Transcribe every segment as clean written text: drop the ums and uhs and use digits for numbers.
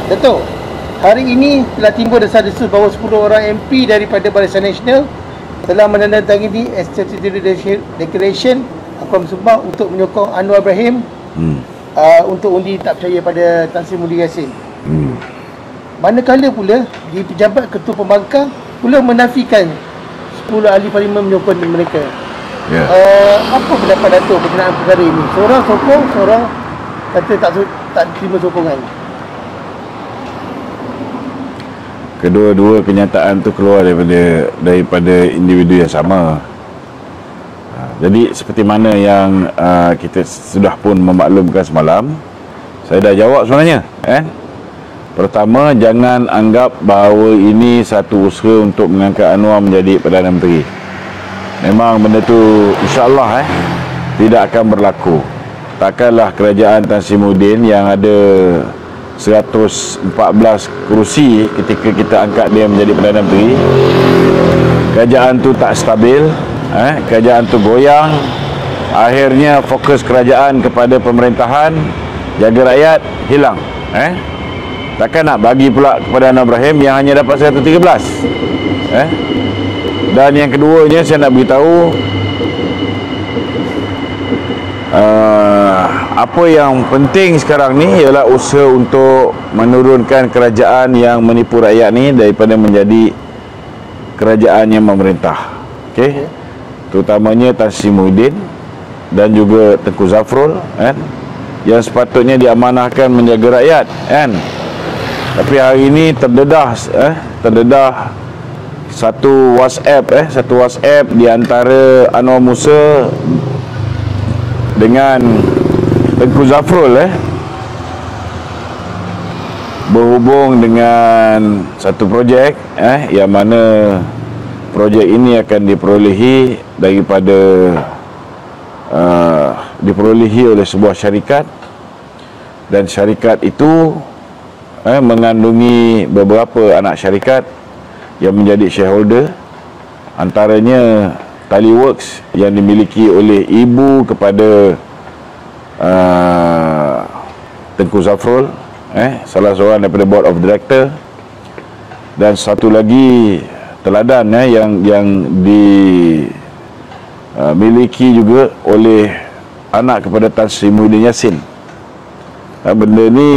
Datuk, hari ini telah timbul desas-desus bahawa 10 orang MP daripada Barisan Nasional telah menandatangani Statutory Declaration Akuam Sumpah untuk menyokong Anwar Ibrahim untuk undi tak percaya pada Tan Sri Muhyiddin Yassin. Manakala pula di pejabat ketua pembangkang pula menafikan 10 ahli parlimen menyokong mereka. Apa pendapat Datuk berkenaan perkara ini? Seorang sokong, seorang kata tak terima sokongan. Kedua-dua kenyataan tu keluar daripada individu yang sama. Jadi seperti mana yang kita sudah pun memaklumkan semalam, saya dah jawab sebenarnya, Pertama, jangan anggap bahawa ini satu usaha untuk mengangkat Anwar menjadi Perdana Menteri. Memang benda tu insya-Allah tidak akan berlaku. Takkanlah kerajaan Tan Sri Muhyiddin yang ada 114 kerusi ketika kita angkat dia menjadi Perdana Menteri, kerajaan tu tak stabil, kerajaan tu goyang, akhirnya fokus kerajaan kepada pemerintahan, jaga rakyat hilang. Takkan nak bagi pula kepada Anwar Ibrahim yang hanya dapat 113. Dan yang keduanya saya nak beritahu, apa yang penting sekarang ni ialah usaha untuk menurunkan kerajaan yang menipu rakyat ni daripada menjadi kerajaan yang memerintah. Terutamanya Tan Sri Muhyiddin dan juga Tengku Zafrul, yang sepatutnya diamanahkan menjaga rakyat, Tapi hari ini terdedah satu WhatsApp di antara Anwar Musa dengan Tengku Zafrul berhubung dengan satu projek yang mana projek ini akan diperolehi daripada diperolehi oleh sebuah syarikat, dan syarikat itu mengandungi beberapa anak syarikat yang menjadi shareholder, antaranya Taliworks yang dimiliki oleh ibu kepada Tengku Zafrul, salah seorang daripada board of director, dan satu lagi Teladan yang dimiliki juga oleh anak kepada Tan Sri Muhyiddin Yassin. Benda ni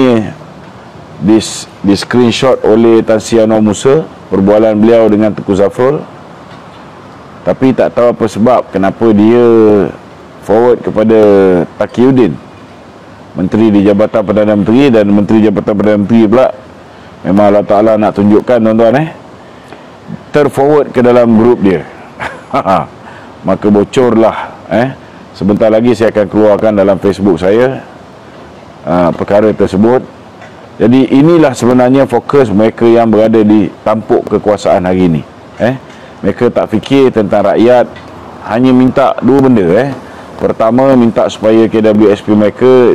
di screenshot oleh Tan Sri Anwar Musa, perbualan beliau dengan Tengku Zafrul, tapi tak tahu apa sebab kenapa dia forward kepada Taqiyuddin, Menteri di Jabatan Perdana Menteri, dan Menteri Jabatan Perdana Menteri pula memang Allah Ta'ala nak tunjukkan tuan-tuan, terforward ke dalam grup dia. Maka bocorlah. Sebentar lagi saya akan keluarkan dalam Facebook saya perkara tersebut. Jadi inilah sebenarnya fokus mereka yang berada di tampuk kekuasaan hari ini. Mereka tak fikir tentang rakyat, hanya minta dua benda. Pertama, minta supaya KWSP mereka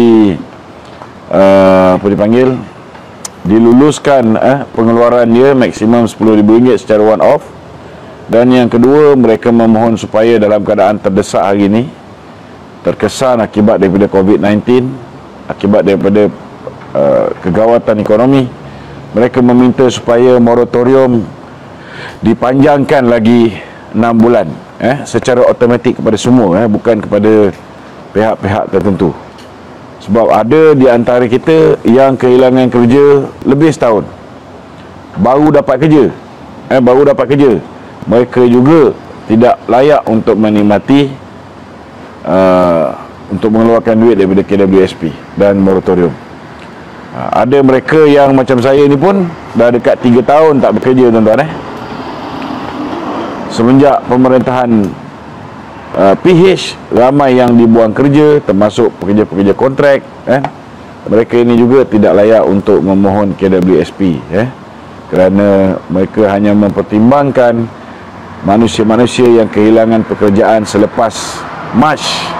diluluskan pengeluaran dia maksimum RM10,000 secara one off. Dan yang kedua, mereka memohon supaya dalam keadaan terdesak hari ini, terkesan akibat daripada COVID-19, akibat daripada kegawatan ekonomi, mereka meminta supaya moratorium dipanjangkan lagi 6 bulan secara automatik kepada semua, bukan kepada pihak-pihak tertentu. Sebab ada di antara kita yang kehilangan kerja lebih setahun, baru dapat kerja, mereka juga tidak layak untuk menikmati untuk mengeluarkan duit daripada KWSP dan moratorium. Ada mereka yang macam saya ni pun dah dekat 3 tahun tak bekerja, tuan-tuan. Semenjak pemerintahan PH, ramai yang dibuang kerja, termasuk pekerja-pekerja kontrak. Mereka ini juga tidak layak untuk memohon KWSP, kerana mereka hanya mempertimbangkan manusia-manusia yang kehilangan pekerjaan selepas Mac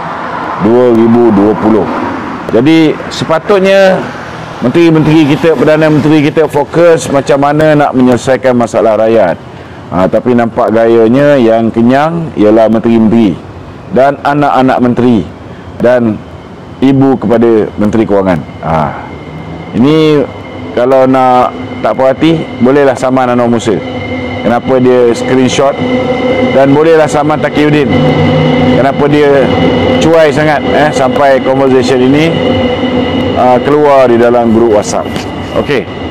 2020. Jadi sepatutnya menteri-menteri kita, Perdana Menteri kita fokus macam mana nak menyelesaikan masalah rakyat. Tapi nampak gayanya yang kenyang ialah menteri-menteri dan anak-anak menteri dan ibu kepada Menteri Kewangan. Ini kalau nak tak puas hati, bolehlah saman Anwar Musa. Kenapa dia screenshot, dan bolehlah saman Taqiyuddin. Kenapa dia cuai sangat sampai conversation ini keluar di dalam grup WhatsApp. Okey.